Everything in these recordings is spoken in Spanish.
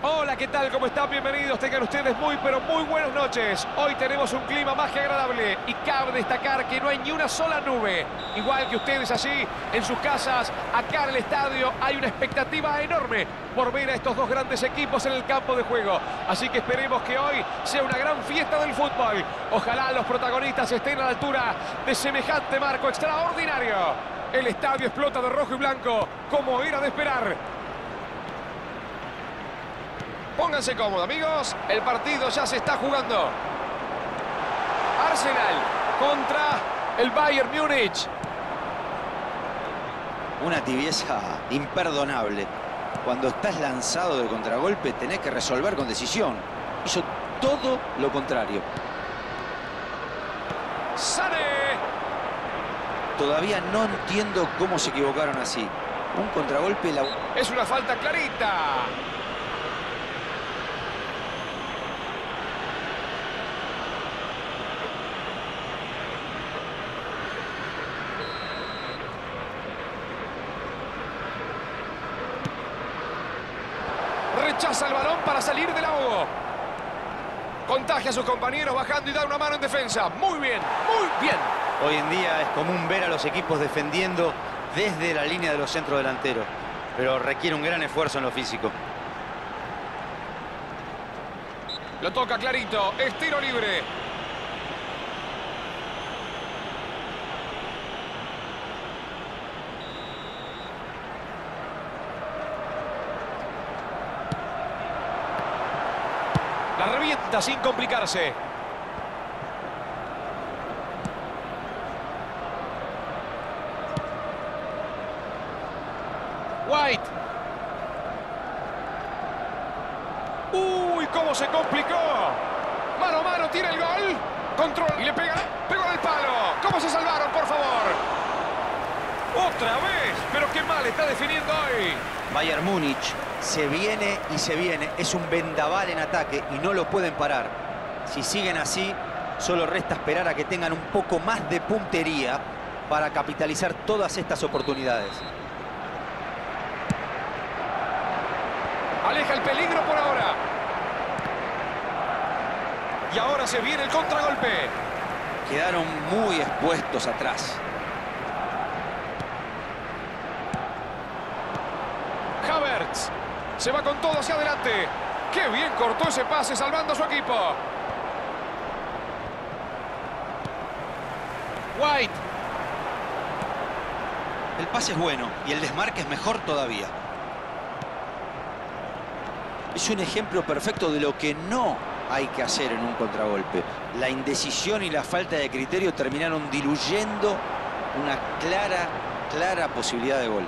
Hola, ¿qué tal? ¿Cómo están? Bienvenidos. Tengan ustedes pero muy buenas noches. Hoy tenemos un clima más que agradable y cabe destacar que no hay ni una sola nube. Igual que ustedes allí, en sus casas, acá en el estadio, hay una expectativa enorme por ver a estos dos grandes equipos en el campo de juego. Así que esperemos que hoy sea una gran fiesta del fútbol. Ojalá los protagonistas estén a la altura de semejante marco extraordinario. El estadio explota de rojo y blanco, como era de esperar. Pónganse cómodos, amigos. El partido ya se está jugando. Arsenal contra el Bayern Múnich. Una tibieza imperdonable. Cuando estás lanzado de contragolpe, tenés que resolver con decisión. Hizo todo lo contrario. ¡Sané! Todavía no entiendo cómo se equivocaron así. Un contragolpe... Es una falta clarita. Rechaza el balón para salir del ahogo. Contagia a sus compañeros bajando y da una mano en defensa. Muy bien, muy bien. Hoy en día es común ver a los equipos defendiendo desde la línea de los centrodelanteros, pero requiere un gran esfuerzo en lo físico. Lo toca clarito, es tiro libre. La revienta sin complicarse. White. ¡Uy, cómo se complicó! Mano a mano, tira el gol. Control y le pega. Pegó en el palo. ¿Cómo se salvaron, por favor? ¡Otra vez! Pero qué mal está definiendo hoy. Bayern Múnich se viene y se viene. Es un vendaval en ataque y no lo pueden parar. Si siguen así, solo resta esperar a que tengan un poco más de puntería para capitalizar todas estas oportunidades. Aleja el peligro por ahora. Y ahora se viene el contragolpe. Quedaron muy expuestos atrás. Havertz se va con todo hacia adelante. ¡Qué bien cortó ese pase salvando a su equipo! White. El pase es bueno y el desmarque es mejor todavía. Es un ejemplo perfecto de lo que no hay que hacer en un contragolpe. La indecisión y la falta de criterio terminaron diluyendo una clara posibilidad de gol.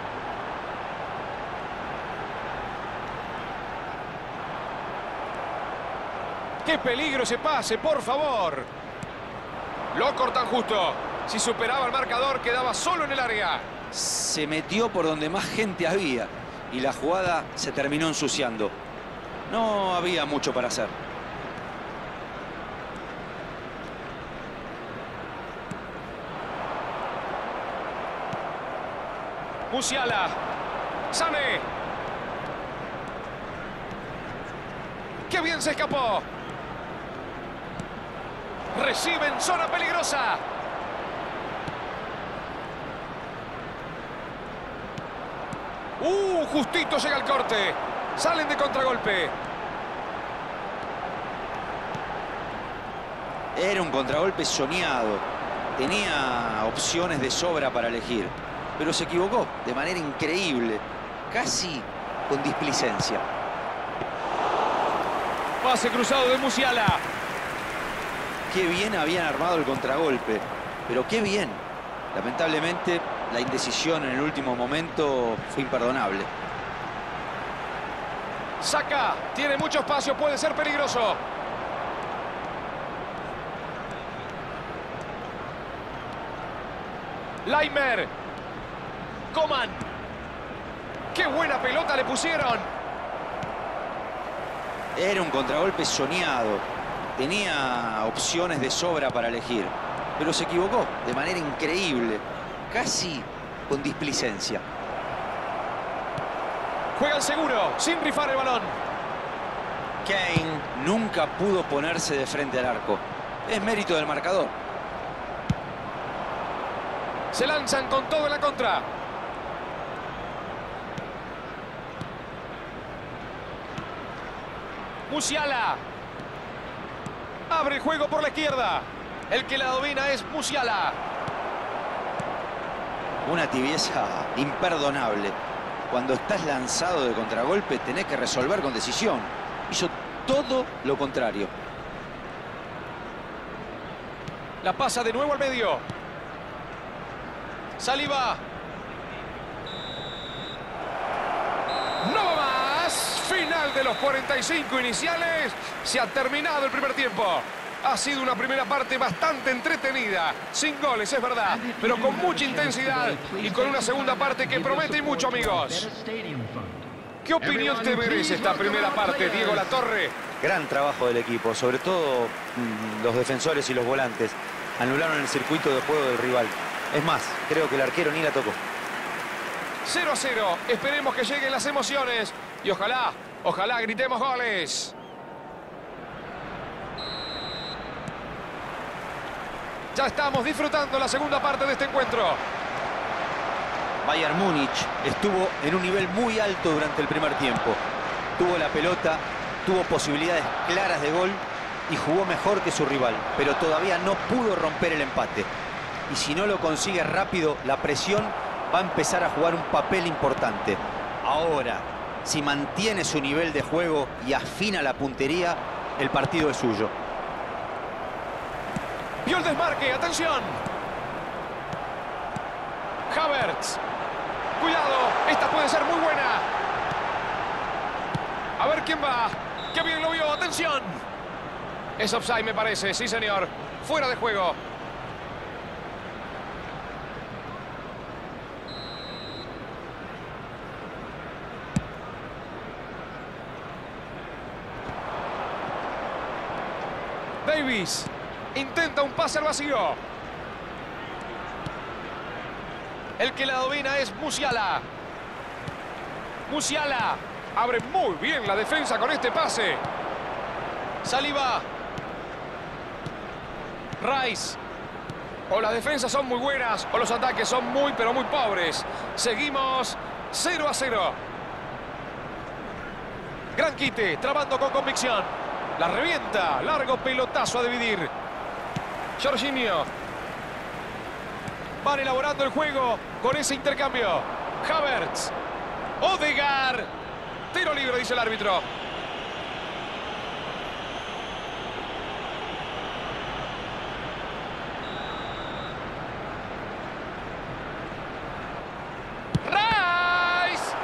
¡Qué peligro ese pase, por favor! Lo cortan justo. Si superaba el marcador, quedaba solo en el área. Se metió por donde más gente había y la jugada se terminó ensuciando. No había mucho para hacer. Musiala. Sané. ¡Qué bien se escapó! Recibe en zona peligrosa. Justito llega el corte. Salen de contragolpe. Era un contragolpe soñado. Tenía opciones de sobra para elegir. Pero se equivocó de manera increíble. Casi con displicencia. Pase cruzado de Musiala. Qué bien habían armado el contragolpe. Pero qué bien. Lamentablemente, la indecisión en el último momento fue imperdonable. Saca. Tiene mucho espacio. Puede ser peligroso. Laimer. Coman. ¡Qué buena pelota le pusieron! Era un contragolpe soñado. Tenía opciones de sobra para elegir. Pero se equivocó de manera increíble. Casi con displicencia. Juega el seguro, sin rifar el balón. Kane nunca pudo ponerse de frente al arco. Es mérito del marcador. Se lanzan con todo en la contra. Musiala. Abre el juego por la izquierda. El que la domina es Musiala. Una tibieza imperdonable. Cuando estás lanzado de contragolpe tenés que resolver con decisión. Hizo todo lo contrario. La pasa de nuevo al medio. Saliba. No va más. Final de los 45 iniciales. Se ha terminado el primer tiempo. Ha sido una primera parte bastante entretenida. Sin goles, es verdad, pero con mucha intensidad y con una segunda parte que promete y mucho, amigos. ¿Qué opinión te merece esta primera parte, Diego Latorre? Gran trabajo del equipo, sobre todo los defensores y los volantes. Anularon el circuito de juego del rival. Es más, creo que el arquero ni la tocó. 0-0. Esperemos que lleguen las emociones y ojalá gritemos goles. Ya estamos disfrutando la segunda parte de este encuentro. Bayern Múnich estuvo en un nivel muy alto durante el primer tiempo. Tuvo la pelota, tuvo posibilidades claras de gol y jugó mejor que su rival, pero todavía no pudo romper el empate. Y si no lo consigue rápido, la presión va a empezar a jugar un papel importante. Ahora, si mantiene su nivel de juego y afina la puntería, el partido es suyo. Vio el desmarque, atención. Havertz. Cuidado, esta puede ser muy buena. A ver quién va. Qué bien lo vio, atención. Es offside, me parece, sí señor. Fuera de juego. Davies intenta un pase al vacío. El que la domina es Musiala. Musiala abre muy bien la defensa con este pase. Saliba. Rice. O las defensas son muy buenas o los ataques son muy pero muy pobres. Seguimos 0-0. Gran quite, trabando con convicción. La revienta, largo pelotazo a dividir. Jorginho. Van elaborando el juego con ese intercambio. Havertz. Odegaard. Tiro libre, dice el árbitro. Rice.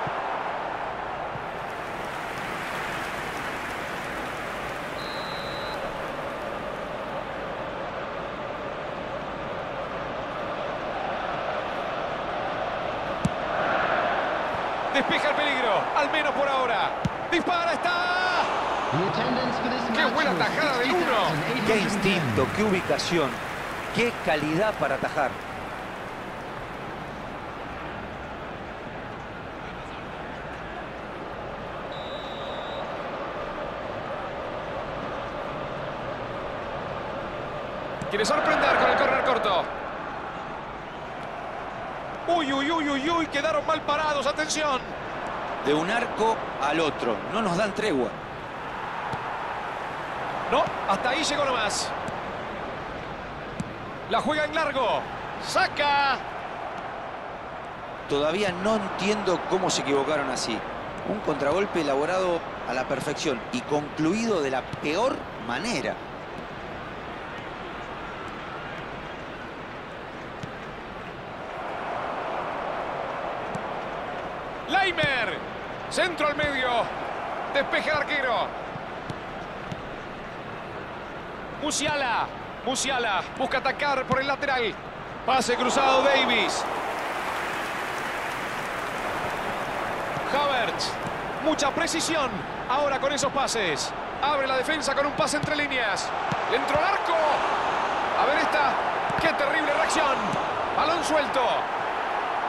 Despeja el peligro, al menos por ahora. ¡Dispara! ¡Está! ¡Qué buena tajada del 1! ¡Qué instinto! ¡Qué ubicación! ¡Qué calidad para atajar! Quiere sorprender con el córner corto. Uy, uy, uy, uy, uy, quedaron mal parados, atención. De un arco al otro, no nos dan tregua. No, hasta ahí llegó nomás. La juega en largo. Saca. Todavía no entiendo cómo se equivocaron así. Un contragolpe elaborado a la perfección y concluido de la peor manera. Leimer. Centro al medio. Despeja el arquero. Musiala. Musiala busca atacar por el lateral. Pase cruzado Davies. Havertz. Mucha precisión. Ahora con esos pases. Abre la defensa con un pase entre líneas. Dentro al arco. A ver esta. ¡Qué terrible reacción! Balón suelto.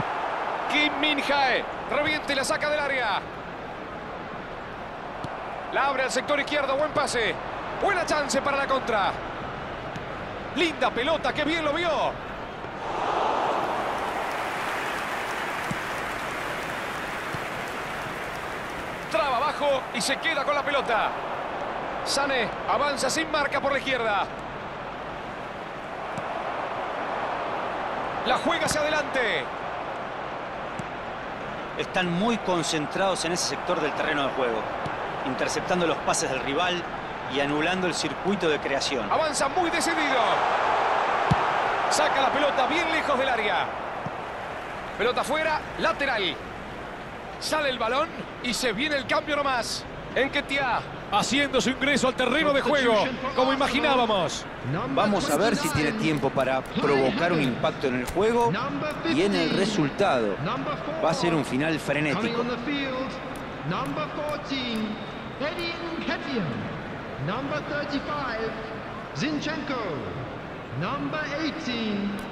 Kim Min-jae. Reviente y la saca del área. La abre al sector izquierdo, buen pase. Buena chance para la contra. Linda pelota, qué bien lo vio. Traba abajo y se queda con la pelota. Sané avanza sin marca por la izquierda. La juega hacia adelante. Están muy concentrados en ese sector del terreno de juego, interceptando los pases del rival y anulando el circuito de creación. Avanza muy decidido. Saca la pelota bien lejos del área. Pelota fuera, lateral. Sale el balón y se viene el cambio nomás. Nketiah haciendo su ingreso al terreno de juego, como imaginábamos. Vamos a ver si tiene tiempo para provocar un impacto en el juego y en el resultado. Va a ser un final frenético. Number 14, Eddie Nketiah. Number 35, Zinchenko. Number 18.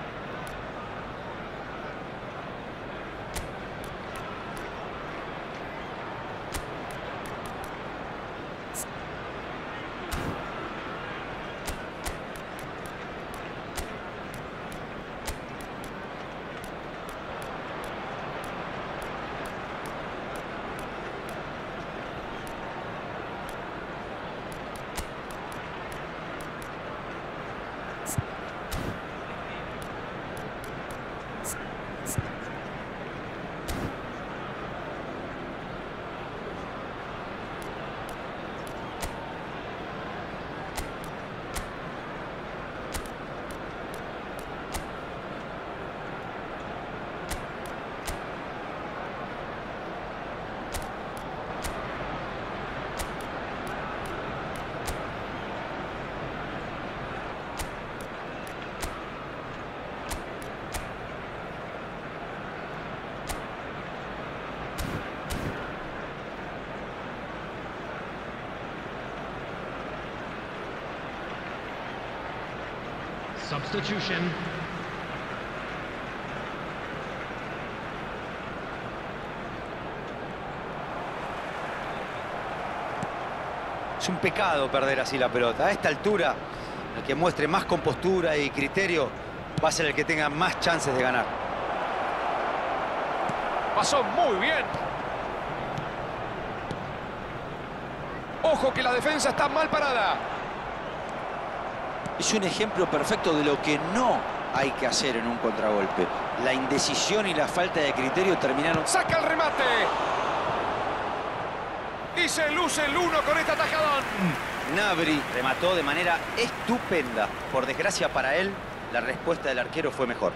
Substitution. Es un pecado perder así la pelota. A esta altura, el que muestre más compostura y criterio va a ser el que tenga más chances de ganar. Pasó muy bien. Ojo que la defensa está mal parada. Es un ejemplo perfecto de lo que no hay que hacer en un contragolpe. La indecisión y la falta de criterio terminaron... Saca el remate. Y se luce el 1 con este atajadón. Gnabry remató de manera estupenda. Por desgracia para él, la respuesta del arquero fue mejor.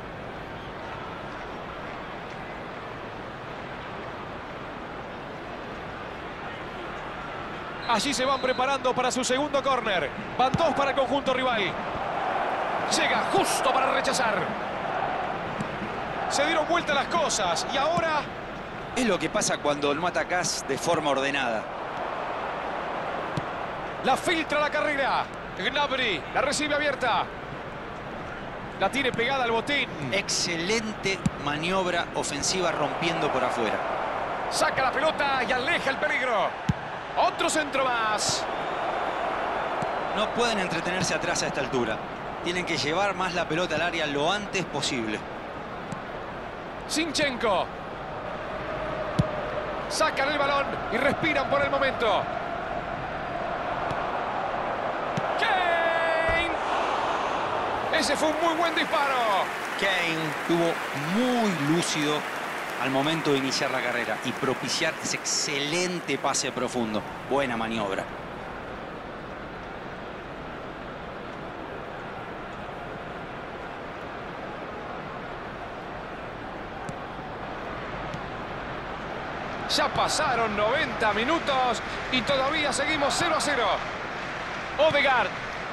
Allí se van preparando para su segundo córner. Van dos para el conjunto rival. Llega justo para rechazar. Se dieron vuelta las cosas y ahora... Es lo que pasa cuando no atacás de forma ordenada. La filtra la carrera. Gnabry la recibe abierta. La tiene pegada al botín. Excelente maniobra ofensiva rompiendo por afuera. Saca la pelota y aleja el peligro. Otro centro más. No pueden entretenerse atrás a esta altura. Tienen que llevar más la pelota al área lo antes posible. Zinchenko. Sacan el balón y respiran por el momento. Kane. Ese fue un muy buen disparo. Kane estuvo muy lúcido al momento de iniciar la carrera y propiciar ese excelente pase profundo. Buena maniobra. Ya pasaron 90 minutos y todavía seguimos 0-0. Odegaard.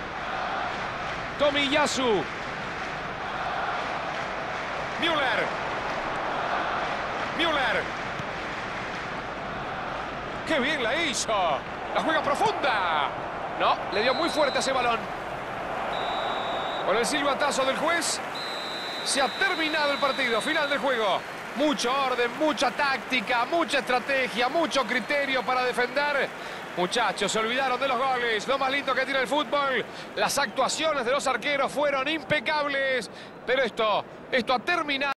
Tomiyasu. Müller. ¡Qué bien la hizo! ¡La juega profunda! No, le dio muy fuerte a ese balón. Con el silbatazo del juez, se ha terminado el partido. Final del juego. Mucho orden, mucha táctica, mucha estrategia, mucho criterio para defender. Muchachos, se olvidaron de los goles. Lo más lindo que tiene el fútbol. Las actuaciones de los arqueros fueron impecables. Pero esto ha terminado.